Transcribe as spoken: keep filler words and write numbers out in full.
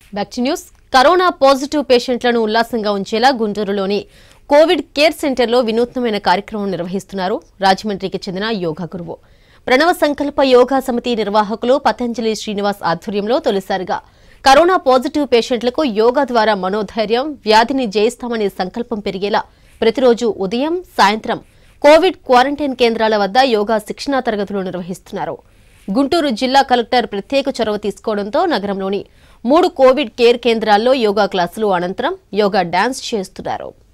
Back to news. Corona positive పేషెంట్లను ఉల్లాసంగా ఉంచేలా గుంటూరులోని కోవిడ్ కేర్ సెంటర్లో వినూత్నమైన కార్యక్రమం నిర్వహిస్తున్నారు రాజమండ్రికి చెందిన యోగా గురువు. ప్రణవ సంకల్ప యోగా సమితి నిర్వాహకులు పతంజలి శ్రీనివాస్ ఆధ్వర్యంలో తొలిసారిగా కరోనా పాజిటివ్ పేషెంట్లకు యోగా ద్వారా మనోధైర్యం, వ్యాధిని జయిస్తామనే సంకల్పం పెరిగేలా ప్రతిరోజు ఉదయం, సాయంత్రం కోవిడ్ క్వారంటైన్ కేంద్రాల వద్ద యోగా శిక్షణా తరగతులు నిర్వహిస్తున్నారు. గుంటూరు జిల్లా కలెక్టర్ ప్రత్యేక చొరవ తీసుకోవడంతో నగరంలోని మూడు కోవిడ్ కేర్ కేంద్రాల్లో యోగా క్లాసులు అనంతరం యోగా డాన్స్ చేస్తున్నారు.